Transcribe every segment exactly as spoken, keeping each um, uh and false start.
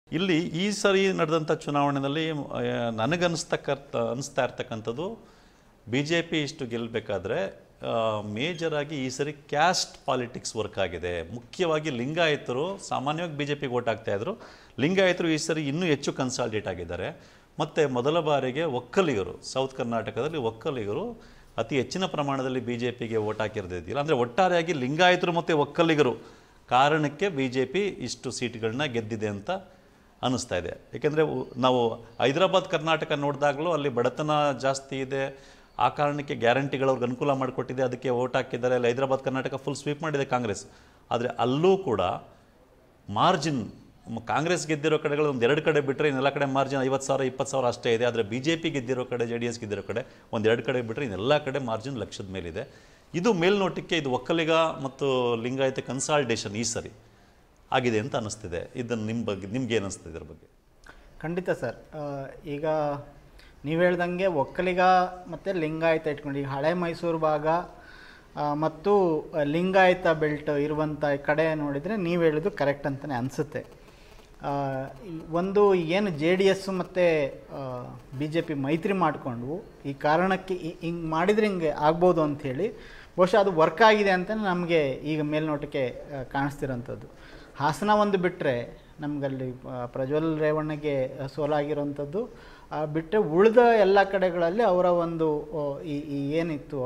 ಇಲ್ಲಿ ಈ ಸರಿ ನಡೆದಂಥ ಚುನಾವಣೆಯಲ್ಲಿ ನನಗನ್ನಿಸ್ತಕ್ಕ ಅನಿಸ್ತಾ ಇರ್ತಕ್ಕಂಥದ್ದು ಬಿ ಜೆ ಪಿ ಇಷ್ಟು ಗೆಲ್ಲಬೇಕಾದ್ರೆ ಮೇಜರಾಗಿ ಈ ಸರಿ ಕ್ಯಾಸ್ಟ್ ಪಾಲಿಟಿಕ್ಸ್ ವರ್ಕ್ ಆಗಿದೆ. ಮುಖ್ಯವಾಗಿ ಲಿಂಗಾಯತರು ಸಾಮಾನ್ಯವಾಗಿ ಬಿ ಜೆ ಪಿಗೆ ಓಟ್ ಆಗ್ತಾಯಿದ್ರು. ಲಿಂಗಾಯತರು ಈ ಸರಿ ಇನ್ನೂ ಹೆಚ್ಚು ಕನ್ಸಾಲ್ಟೇಟ್ ಆಗಿದ್ದಾರೆ. ಮತ್ತು ಮೊದಲ ಬಾರಿಗೆ ಒಕ್ಕಲಿಗರು, ಸೌತ್ ಕರ್ನಾಟಕದಲ್ಲಿ ಒಕ್ಕಲಿಗರು ಅತಿ ಹೆಚ್ಚಿನ ಪ್ರಮಾಣದಲ್ಲಿ ಬಿ ಜೆ ಪಿಗೆ ಓಟ್ ಹಾಕಿರೋದಿಲ್ಲ. ಅಂದರೆ ಒಟ್ಟಾರೆಯಾಗಿ ಲಿಂಗಾಯತರು ಮತ್ತು ಒಕ್ಕಲಿಗರು ಕಾರಣಕ್ಕೆ ಬಿ ಜೆ ಪಿ ಇಷ್ಟು ಸೀಟ್ಗಳನ್ನ ಗೆದ್ದಿದೆ ಅಂತ ಅನ್ನಿಸ್ತಾ ಇದೆ. ಏಕೆಂದರೆ ನಾವು ಹೈದರಾಬಾದ್ ಕರ್ನಾಟಕ ನೋಡಿದಾಗಲೂ ಅಲ್ಲಿ ಬಡತನ ಜಾಸ್ತಿ ಇದೆ, ಆ ಕಾರಣಕ್ಕೆ ಗ್ಯಾರಂಟಿಗಳು ಅವ್ರಿಗೆ ಅನುಕೂಲ ಮಾಡಿಕೊಟ್ಟಿದೆ, ಅದಕ್ಕೆ ಓಟ್ ಹಾಕಿದ್ದಾರೆ. ಅಲ್ಲಿ ಹೈದರಾಬಾದ್ ಕರ್ನಾಟಕ ಫುಲ್ ಸ್ವೀಪ್ ಮಾಡಿದೆ ಕಾಂಗ್ರೆಸ್. ಆದರೆ ಅಲ್ಲೂ ಕೂಡ ಮಾರ್ಜಿನ್ ಕಾಂಗ್ರೆಸ್ ಗೆದ್ದಿರೋ ಕಡೆಗಳು ಒಂದು ಎರಡು ಕಡೆ ಬಿಟ್ಟರೆ ಇನ್ನೆಲ್ಲ ಕಡೆ ಮಾರ್ಜಿನ್ ಐವತ್ತು ಸಾವಿರ ಇಪ್ಪತ್ತು ಸಾವಿರ ಅಷ್ಟೇ ಇದೆ. ಆದರೆ ಬಿ ಜೆ ಪಿ ಗೆದ್ದಿರೋ ಕಡೆ, ಜೆ ಡಿ ಎಸ್ ಗೆದ್ದಿರೋ ಕಡೆ ಒಂದು ಎರಡು ಕಡೆ ಬಿಟ್ಟರೆ ಇನ್ನೆಲ್ಲ ಕಡೆ ಮಾರ್ಜಿನ್ ಲಕ್ಷದ ಮೇಲಿದೆ. ಇದು ಮೇಲ್ನೋಟಕ್ಕೆ ಇದು ಒಕ್ಕಲಿಗ ಮತ್ತು ಲಿಂಗಾಯತ ಕನ್ಸಾಲ್ಟೇಷನ್ ಈ ಸರಿ ಆಗಿದೆ ಅಂತ ಅನ್ನಿಸ್ತಿದೆ. ಇದನ್ನು ನಿಮ್ಮ ಬಗ್ಗೆ ನಿಮ್ಗೆ ಏನು ಅನಿಸ್ತಿದೆ ಇದ್ರ ಬಗ್ಗೆ? ಖಂಡಿತ ಸರ್. ಈಗ ನೀವು ಹೇಳ್ದಂಗೆ ಒಕ್ಕಲಿಗ ಮತ್ತು ಲಿಂಗಾಯತ ಇಟ್ಕೊಂಡು ಈಗ ಹಳೆ ಮೈಸೂರು ಭಾಗ ಮತ್ತು ಲಿಂಗಾಯತ ಬೆಲ್ಟ್ ಇರುವಂಥ ಕಡೆ ನೋಡಿದರೆ ನೀವು ಹೇಳಿದ್ದು ಕರೆಕ್ಟ್ ಅಂತಲೇ ಅನಿಸುತ್ತೆ. ಒಂದು ಏನು ಜೆ ಡಿ ಎಸ್ಸು ಮತ್ತು ಬಿ ಜೆ ಪಿ ಮೈತ್ರಿ ಮಾಡಿಕೊಂಡು ಈ ಕಾರಣಕ್ಕೆ ಹಿಂಗೆ ಮಾಡಿದರೆ ಹಿಂಗೆ ಆಗ್ಬೋದು ಅಂಥೇಳಿ ಬಹುಶಃ ಅದು ವರ್ಕ್ ಆಗಿದೆ ಅಂತ ನಮಗೆ ಈಗ ಮೇಲ್ನೋಟಕ್ಕೆ ಕಾಣಿಸ್ತಿರೋಂಥದ್ದು. ಹಾಸನ ಒಂದು ಬಿಟ್ಟರೆ ನಮಗಲ್ಲಿ ಪ್ರಜ್ವಲ್ ರೇವಣ್ಣಗೆ ಸೋಲಾಗಿರೋಂಥದ್ದು ಬಿಟ್ಟರೆ ಉಳಿದ ಎಲ್ಲ ಕಡೆಗಳಲ್ಲಿ ಅವರ ಒಂದು ಈ ಏನಿತ್ತು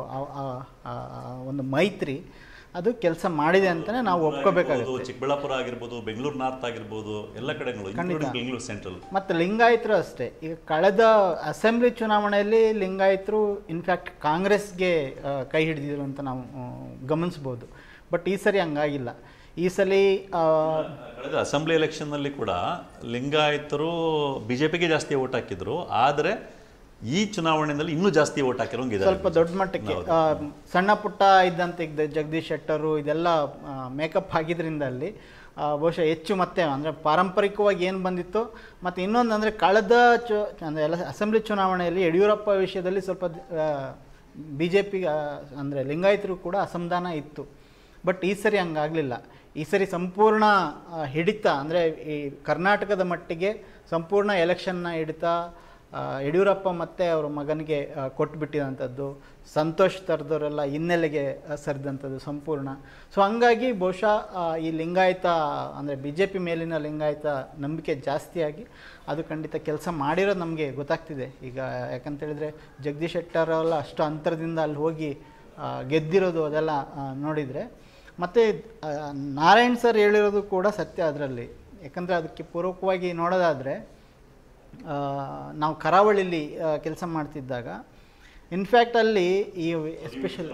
ಒಂದು ಮೈತ್ರಿ ಅದು ಕೆಲಸ ಮಾಡಿದೆ ಅಂತಲೇ ನಾವು ಒಪ್ಕೋಬೇಕಾಗುತ್ತೆ. ಚಿಕ್ಕಬಳ್ಳಾಪುರ ಆಗಿರ್ಬೋದು, ಬೆಂಗಳೂರು ನಾರ್ತ್ ಆಗಿರ್ಬೋದು, ಎಲ್ಲ ಕಡೆಗಳು, ಬೆಂಗಳೂರು ಸೆಂಟ್ರಲ್. ಮತ್ತು ಲಿಂಗಾಯತರು ಅಷ್ಟೇ. ಈಗ ಕಳೆದ ಅಸೆಂಬ್ಲಿ ಚುನಾವಣೆಯಲ್ಲಿ ಲಿಂಗಾಯತರು ಇನ್ಫ್ಯಾಕ್ಟ್ ಕಾಂಗ್ರೆಸ್ಗೆ ಕೈ ಹಿಡಿದಿದ್ರು ಅಂತ ನಾವು ಗಮನಿಸ್ಬೋದು. ಬಟ್ ಈ ಸರಿ ಹಂಗಾಗಿಲ್ಲ. ಈ ಸಲ ಕಳೆದ ಅಸೆಂಬ್ಲಿ ಎಲೆಕ್ಷನ್ನಲ್ಲಿ ಕೂಡ ಲಿಂಗಾಯತರು ಬಿ ಜೆ ಪಿಗೆ ಜಾಸ್ತಿ ಓಟ್ ಹಾಕಿದ್ರು. ಆದರೆ ಈ ಚುನಾವಣೆಯಲ್ಲಿ ಇನ್ನೂ ಜಾಸ್ತಿ ಓಟ್ ಹಾಕಿರೋಂಗಿದೆ ಸ್ವಲ್ಪ ದೊಡ್ಡ ಮಟ್ಟಕ್ಕೆ. ಸಣ್ಣ ಪುಟ್ಟ ಇದ್ದಂತ ಈಗ ಜಗದೀಶ್ ಶೆಟ್ಟರು ಇದೆಲ್ಲ ಮೇಕಪ್ ಆಗಿದ್ರಿಂದ ಅಲ್ಲಿ ಬಹುಶಃ ಹೆಚ್ಚು ಮತ್ತೆ ಅಂದರೆ ಪಾರಂಪರಿಕವಾಗಿ ಏನು ಬಂದಿತ್ತು. ಮತ್ತು ಇನ್ನೊಂದು ಅಂದರೆ ಕಳೆದ ಚು ಅಂದರೆ ಎಲ್ಲ ಅಸೆಂಬ್ಲಿ ಚುನಾವಣೆಯಲ್ಲಿ ಯಡಿಯೂರಪ್ಪ ವಿಷಯದಲ್ಲಿ ಸ್ವಲ್ಪ ಬಿ ಜೆ ಪಿ ಅಂದರೆ ಲಿಂಗಾಯತರು ಕೂಡ ಅಸಮಾಧಾನ ಇತ್ತು. ಬಟ್ ಈ ಸರಿ ಹಂಗಾಗಲಿಲ್ಲ. ಈ ಸರಿ ಸಂಪೂರ್ಣ ಹಿಡಿತ ಅಂದರೆ ಈ ಕರ್ನಾಟಕದ ಮಟ್ಟಿಗೆ ಸಂಪೂರ್ಣ ಎಲೆಕ್ಷನ್ನ ಹಿಡಿತ ಯಡಿಯೂರಪ್ಪ ಮತ್ತು ಅವ್ರ ಮಗನಿಗೆ ಕೊಟ್ಟುಬಿಟ್ಟಿದಂಥದ್ದು, ಸಂತೋಷ್ ತರದವರೆಲ್ಲ ಹಿನ್ನೆಲೆಗೆ ಸರಿದಂಥದ್ದು ಸಂಪೂರ್ಣ. ಸೊ ಹಂಗಾಗಿ ಬಹುಶಃ ಈ ಲಿಂಗಾಯತ ಅಂದರೆ ಬಿ ಜೆ ಪಿ ಮೇಲಿನ ಲಿಂಗಾಯತ ನಂಬಿಕೆ ಜಾಸ್ತಿಯಾಗಿ ಅದು ಖಂಡಿತ ಕೆಲಸ ಮಾಡಿರೋದು ನಮಗೆ ಗೊತ್ತಾಗ್ತಿದೆ ಈಗ. ಯಾಕಂತೇಳಿದರೆ ಜಗದೀಶ್ ಶೆಟ್ಟರೆಲ್ಲ ಅಷ್ಟು ಅಂತರದಿಂದ ಅಲ್ಲಿ ಹೋಗಿ ಗೆದ್ದಿರೋದು ಅದೆಲ್ಲ ನೋಡಿದರೆ, ಮತ್ತು ನಾರಾಯಣ್ ಸರ್ ಹೇಳಿರೋದು ಕೂಡ ಸತ್ಯ ಅದರಲ್ಲಿ. ಯಾಕಂದರೆ ಅದಕ್ಕೆ ಪೂರ್ವಕವಾಗಿ ನೋಡೋದಾದರೆ ನಾವು ಕರಾವಳಿಲಿ ಕೆಲಸ ಮಾಡ್ತಿದ್ದಾಗ ಇನ್ಫ್ಯಾಕ್ಟ್ ಅಲ್ಲಿ ಈ ಎಸ್ಪೆಷಲ್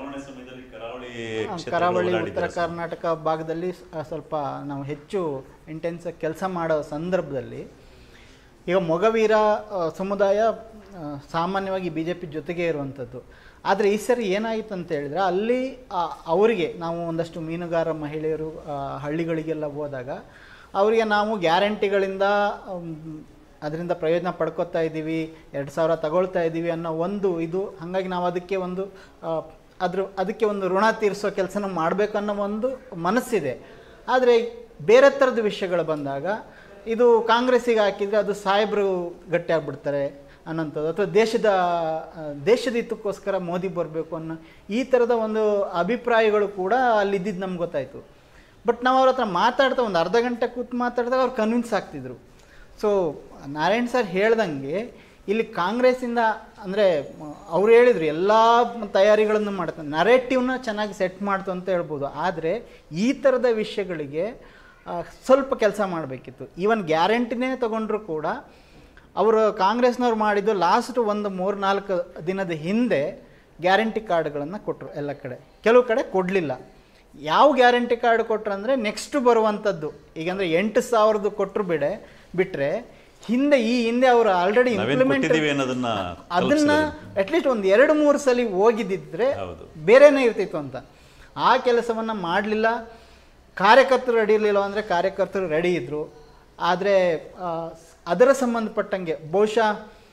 ಕರಾವಳಿ ಉತ್ತರ ಕರ್ನಾಟಕ ಭಾಗದಲ್ಲಿ ಸ್ವಲ್ಪ ನಾವು ಹೆಚ್ಚು ಇಂಟೆನ್ಸಾಗಿ ಕೆಲಸ ಮಾಡೋ ಸಂದರ್ಭದಲ್ಲಿ ಈಗ ಮೊಗವೀರ ಸಮುದಾಯ ಸಾಮಾನ್ಯವಾಗಿ ಬಿ ಜೆ ಪಿ ಜೊತೆಗೆ ಇರುವಂಥದ್ದು. ಆದರೆ ಈ ಸರಿ ಏನಾಯಿತು ಅಂತ ಹೇಳಿದರೆ ಅಲ್ಲಿ ಅವರಿಗೆ ನಾವು ಒಂದಷ್ಟು ಮೀನುಗಾರ ಮಹಿಳೆಯರು ಹಳ್ಳಿಗಳಿಗೆಲ್ಲ ಹೋದಾಗ ಅವರಿಗೆ ನಾವು ಗ್ಯಾರಂಟಿಗಳಿಂದ ಅದರಿಂದ ಪ್ರಯೋಜನ ಪಡ್ಕೊತಾ ಇದ್ದೀವಿ, ಎರಡು ಸಾವಿರ ತಗೊಳ್ತಾ ಇದ್ದೀವಿ ಅನ್ನೋ ಒಂದು ಇದು. ಹಾಗಾಗಿ ನಾವು ಅದಕ್ಕೆ ಒಂದು ಅದ್ರ ಅದಕ್ಕೆ ಒಂದು ಋಣ ತೀರಿಸೋ ಕೆಲಸನ ಮಾಡಬೇಕು ಅನ್ನೋ ಒಂದು ಮನಸ್ಸಿದೆ. ಆದರೆ ಬೇರೆ ಥರದ ವಿಷಯಗಳು ಬಂದಾಗ ಇದು ಕಾಂಗ್ರೆಸ್ಸಿಗೆ ಹಾಕಿದರೆ ಅದು ಸಾಹೇಬರು ಗಟ್ಟಿ ಆಗಿಬಿಡ್ತಾರೆ ಅನ್ನೋಂಥದ್ದು, ಅಥವಾ ದೇಶದ ದೇಶದ ಹಿತಕ್ಕೋಸ್ಕರ ಮೋದಿ ಬರಬೇಕು ಅನ್ನೋ ಈ ಥರದ ಒಂದು ಅಭಿಪ್ರಾಯಗಳು ಕೂಡ ಅಲ್ಲಿದ್ದಿದ್ದು ನಮ್ಗೆ ಗೊತ್ತಾಯಿತು. ಬಟ್ ನಾವು ಅವ್ರ ಹತ್ರ ಮಾತಾಡ್ತಾ ಒಂದು ಅರ್ಧ ಗಂಟೆ ಕೂತು ಮಾತಾಡಿದಾಗ ಅವ್ರು ಕನ್ವಿನ್ಸ್ ಆಗ್ತಿದ್ರು. ಸೊ ನಾರಾಯಣ್ ಸರ್ ಹೇಳ್ದಂಗೆ ಇಲ್ಲಿ ಕಾಂಗ್ರೆಸ್ಸಿಂದ ಅಂದರೆ ಅವ್ರು ಹೇಳಿದರು ಎಲ್ಲ ತಯಾರಿಗಳನ್ನು ಮಾಡ್ತಾರೆ, ನರೇಟಿವ್ನ ಚೆನ್ನಾಗಿ ಸೆಟ್ ಮಾಡ್ತು ಅಂತ ಹೇಳ್ಬೋದು. ಆದರೆ ಈ ಥರದ ವಿಷಯಗಳಿಗೆ ಸ್ವಲ್ಪ ಕೆಲಸ ಮಾಡಬೇಕಿತ್ತು. ಈವನ್ ಗ್ಯಾರಂಟಿನೇ ತೊಗೊಂಡ್ರು ಕೂಡ ಅವರು ಕಾಂಗ್ರೆಸ್ನವ್ರು ಮಾಡಿದ್ದು ಲಾಸ್ಟ್ ಒಂದು ಮೂರು ನಾಲ್ಕು ದಿನದ ಹಿಂದೆ ಗ್ಯಾರಂಟಿ ಕಾರ್ಡ್ಗಳನ್ನು ಕೊಟ್ಟರು ಎಲ್ಲ ಕಡೆ, ಕೆಲವು ಕಡೆ ಕೊಡಲಿಲ್ಲ. ಯಾವ ಗ್ಯಾರಂಟಿ ಕಾರ್ಡ್ ಕೊಟ್ಟರು ಅಂದರೆ ನೆಕ್ಸ್ಟ್ ಬರುವಂಥದ್ದು. ಈಗಂದರೆ ಎಂಟು ಸಾವಿರದ್ದು ಕೊಟ್ಟರು ಬಿಡೆ ಬಿಟ್ಟರೆ ಹಿಂದೆ ಈ ಹಿಂದೆ ಅವರು ಆಲ್ರೆಡಿ ಇಂಪ್ಲಿಮೆಂಟ್ ಅದನ್ನು ಅಟ್ಲೀಸ್ಟ್ ಒಂದು ಎರಡು ಮೂರು ಸಲ ಹೋಗಿದ್ದಿದ್ರೆ ಬೇರೆನೇ ಇರ್ತಿತ್ತು ಅಂತ. ಆ ಕೆಲಸವನ್ನು ಮಾಡಲಿಲ್ಲ. ಕಾರ್ಯಕರ್ತರು ರೆಡಿ ಇರಲಿಲ್ಲ ಅಂದರೆ ಕಾರ್ಯಕರ್ತರು ರೆಡಿ ಇದ್ದರು. ಆದರೆ ಅದರ ಸಂಬಂಧಪಟ್ಟಂಗೆ ಬಹುಶಃ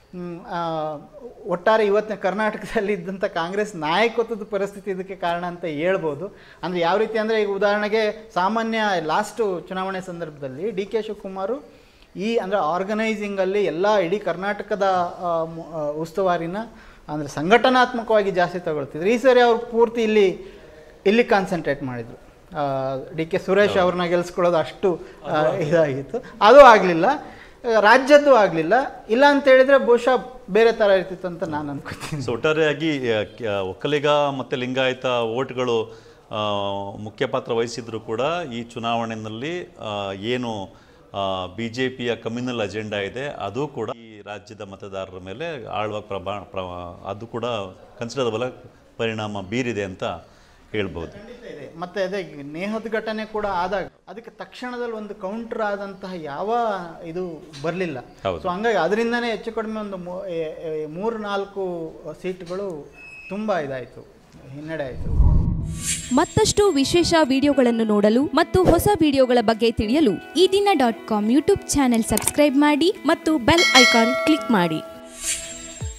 ಒಟ್ಟಾರೆ ಇವತ್ತಿನ ಕರ್ನಾಟಕದಲ್ಲಿ ಇದ್ದಂಥ ಕಾಂಗ್ರೆಸ್ ನಾಯಕತ್ವದ ಪರಿಸ್ಥಿತಿ ಇದಕ್ಕೆ ಕಾರಣ ಅಂತ ಹೇಳ್ಬೋದು. ಅಂದರೆ ಯಾವ ರೀತಿ ಅಂದರೆ ಈಗ ಉದಾಹರಣೆಗೆ ಸಾಮಾನ್ಯ ಲಾಸ್ಟು ಚುನಾವಣೆ ಸಂದರ್ಭದಲ್ಲಿ ಡಿ ಕೆ ಶಿವಕುಮಾರು ಈ ಅಂದರೆ ಆರ್ಗನೈಸಿಂಗಲ್ಲಿ ಎಲ್ಲ ಇಡೀ ಕರ್ನಾಟಕದ ಆ, ಮು- ಆ, ಉಸ್ತುವಾರಿನ ಅಂದರೆ ಸಂಘಟನಾತ್ಮಕವಾಗಿ ಜಾಸ್ತಿ ತಗೊಳ್ತಿದ್ರು. ಈ ಸರಿ ಅವ್ರು ಪೂರ್ತಿ ಇಲ್ಲಿ ಇಲ್ಲಿ ಕಾನ್ಸಂಟ್ರೇಟ್ ಮಾಡಿದರು. ಡಿ ಕೆ ಸುರೇಶ್ ಅವ್ರನ್ನ ಗೆಲ್ಸ್ಕೊಳ್ಳೋದು ಅಷ್ಟು ಆ, ಇದಾಗಿತ್ತು. ಅದು ಆಗಲಿಲ್ಲ, ರಾಜ್ಯದ್ದು ಆಗಲಿಲ್ಲ. ಇಲ್ಲ ಅಂತ ಹೇಳಿದ್ರೆ ಬಹುಶಃ ಬೇರೆ ಥರ ಇರ್ತಿತ್ತು ಅಂತ ನಾನು ಅನ್ಕೋತೀನಿ. ಸೊ ಒಟ್ಟಾರೆಯಾಗಿ ಆ, ಕ- ಒಕ್ಕಲಿಗ ಮತ್ತು ಲಿಂಗಾಯತ ಓಟ್ಗಳು ಆ, ಮುಖ್ಯ ಪಾತ್ರ ವಹಿಸಿದ್ರು ಕೂಡ ಈ ಚುನಾವಣೆಯಲ್ಲಿ ಆ, ಏನು ಬಿ ಜೆ ಪಿಯ ಕಮ್ಯುನಲ್ ಅಜೆಂಡಾ ಇದೆ ಅದು ಕೂಡ ಈ ರಾಜ್ಯದ ಮತದಾರರ ಮೇಲೆ ಆಳ್ವಾಗಿ ಪ್ರಭಾ ಪ್ರ ಅದು ಕೂಡ ಕನ್ಸಿಡರಬಲ್ ಪರಿಣಾಮ ಬೀರಿದೆ ಅಂತ ಹೇಳ್ಬೋದು. ಮತ್ತೆ ಅದೇ ನೇಹದ ಘಟನೆ ಕೂಡ ಆದಾಗ ಅದಕ್ಕೆ ತಕ್ಷಣದಲ್ಲಿ ಒಂದು ಕೌಂಟರ್ ಆದಂತಹ ಯಾವ ಇದು ಬರಲಿಲ್ಲ. ಸೊ ಹಂಗಾಗಿ ಅದರಿಂದನೇ ಹೆಚ್ಚು ಕಡಿಮೆ ಒಂದು ಮೂ- ಎ- ಎ- ಮೂರು ನಾಲ್ಕು ಸೀಟ್ಗಳು ತುಂಬ ಇದಾಯಿತು, ಹಿನ್ನಡೆ ಆಯಿತು. ಮತ್ತಷ್ಟು ವಿಶೇಷ ವಿಡಿಯೋಗಳನ್ನು ನೋಡಲು ಮತ್ತು ಹೊಸ ವಿಡಿಯೋಗಳ ಬಗ್ಗೆ ತಿಳಿಯಲು ಈ ದಿನ dot com YouTube channel subscribe ಮಾಡಿ ಮತ್ತು ಬೆಲ್ ಐಕಾನ್ ಕ್ಲಿಕ್ ಮಾಡಿ.